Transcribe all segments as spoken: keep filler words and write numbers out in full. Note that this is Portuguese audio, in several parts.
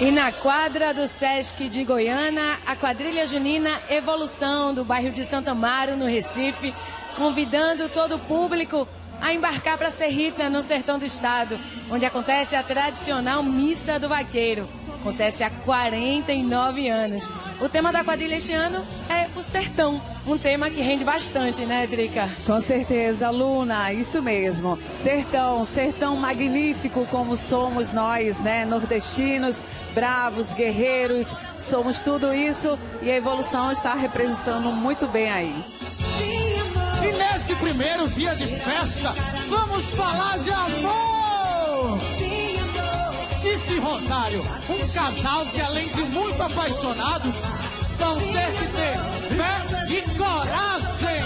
E na quadra do Sesc de Goiânia, a quadrilha junina Evolução do bairro de Santo Amaro, no Recife, convidando todo o público a embarcar para Serrita, no sertão do estado, onde acontece a tradicional Missa do Vaqueiro. Acontece há quarenta e nove anos. O tema da quadrilha este ano é o sertão, um tema que rende bastante, né, Drica? Com certeza, Luna, isso mesmo. Sertão, sertão magnífico como somos nós, né, nordestinos, bravos, guerreiros, somos tudo isso e a Evolução está representando muito bem aí. E nesse primeiro dia de festa, vamos falar de amor! Cici e Rosário, um casal que além de muito apaixonados, vão ter que ter fé e coragem!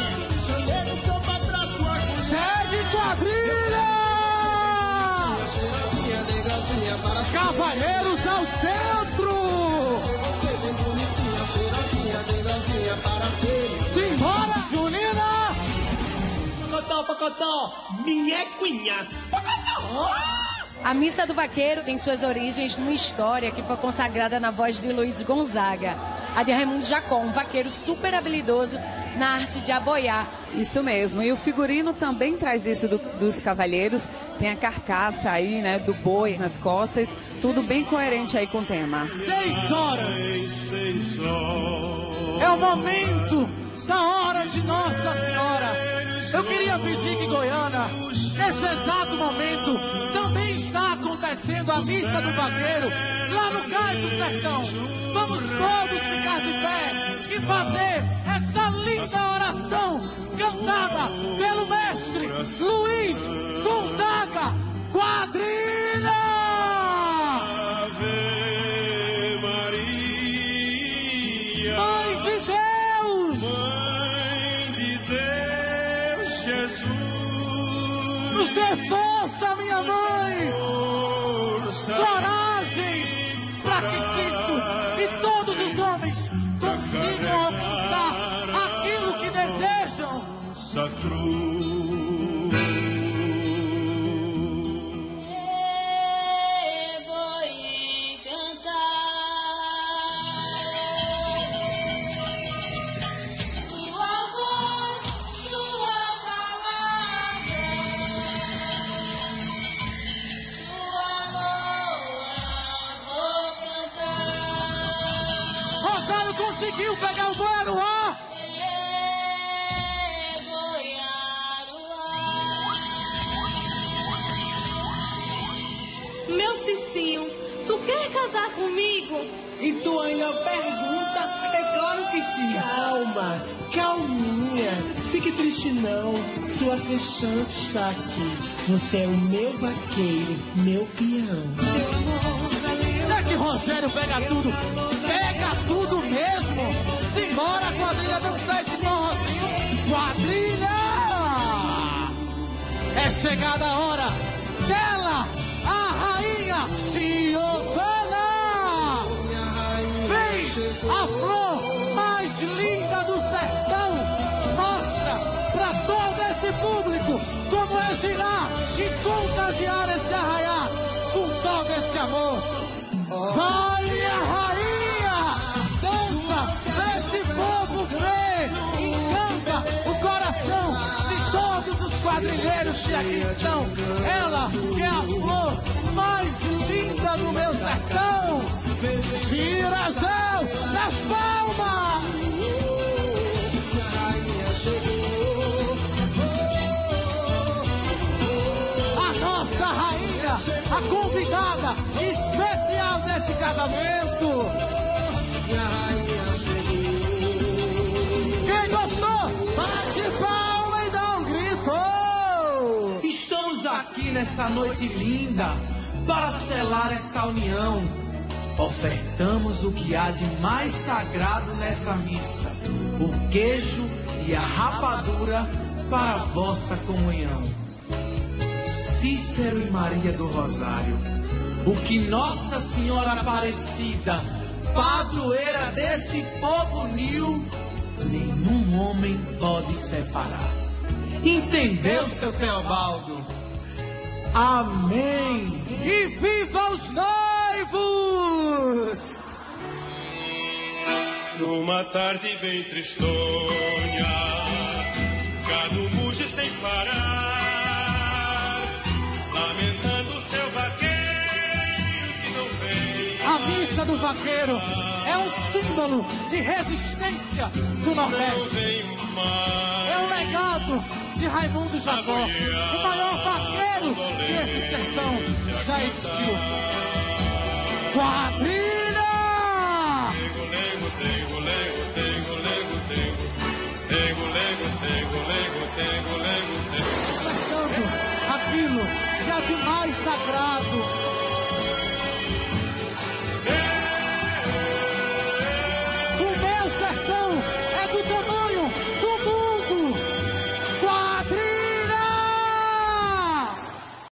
Segue quadrilha! Cavalheiros ao centro! Simbora, Junina! Pocotó, pocotó, minha cunha. Pocotó! A Missa do Vaqueiro tem suas origens numa história que foi consagrada na voz de Luiz Gonzaga, a de Raimundo Jacó, um vaqueiro super habilidoso na arte de aboiar. Isso mesmo, e o figurino também traz isso do, dos cavalheiros, tem a carcaça aí, né, do boi nas costas, tudo bem coerente aí com o tema. Seis horas! É o momento da hora de Nossa Senhora! Eu queria pedir que Goiânia, neste exato momento, também está acontecendo a Missa do Vaqueiro, lá no Cais do Sertão. Vamos todos ficar de pé e fazer essa linda oração cantada pelo mestre Luiz Gonzaga. Quadrilha! Ave Maria, Mãe de Deus! Mãe de Deus, Jesus, nos dê força, minha mãe! Coragem para que Cício e todos os homens consigam alcançar aquilo que desejam. Sacro. Conseguiu pegar o boi no ar! Meu Cicinho, tu quer casar comigo? E tu ainda pergunta? É claro que sim. Calma, calminha. Fique triste não, sua fechante está aqui. Você é o meu vaqueiro, meu peão. É que Rogério pega tudo, pega tudo mesmo. Simbora, quadrilha, dançar esse forrozinho. Quadrilha! É chegada a hora dela, a rainha Giovana. Vem, a flor mais linda do sertão. Mostra pra todo esse público como é girar e contagiar esse arraiar com todo esse amor. Vai, minha rainha! Dança, esse povo vê, encanta o coração de todos os quadrilheiros que aqui estão. Ela que é a flor mais linda do meu sertão. Gira, Zéu, das palmas! A nossa rainha, a convidada especial desse casamento. Quem gostou, bate palma e dá um grito. Estamos aqui nessa noite linda para selar essa união. Ofertamos o que há de mais sagrado nessa missa, o queijo e a rapadura para a vossa comunhão. Cícero e Maria do Rosário, o que Nossa Senhora Aparecida, padroeira desse povo uniu, nenhum homem pode separar. Entendeu, seu Teobaldo? Amém! E viva os noivos! Numa tarde bem tristonha, gado muge sem parar, lamentando seu vaqueiro que não vem. A missa do vaqueiro é um símbolo de resistência do Nordeste. É o legado de Raimundo Jacó, o maior vaqueiro que esse sertão já existiu. Quadrilha! Aquilo que é de mais sagrado